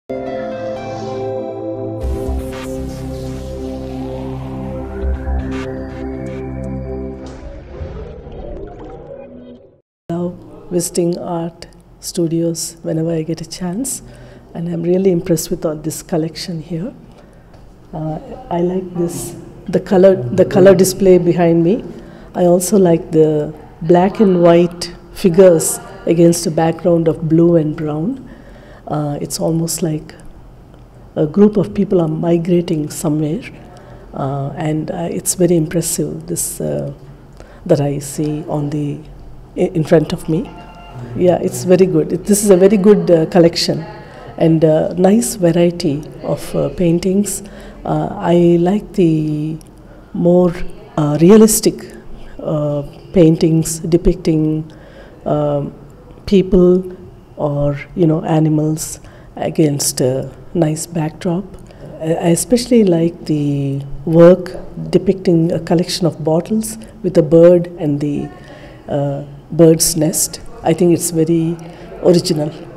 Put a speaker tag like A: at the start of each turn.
A: Love visiting art studios whenever I get a chance, and I'm really impressed with all this collection here. I like the color display behind me. I also like the black and white figures against a background of blue and brown. It's almost like a group of people are migrating somewhere, and it's very impressive. That I see in front of me. Yeah, it's very good. This is a very good collection, and nice variety of paintings. I like the more realistic paintings depicting people or animals against a nice backdrop. I especially like the work depicting a collection of bottles with a bird and the bird's nest. I think it's very original.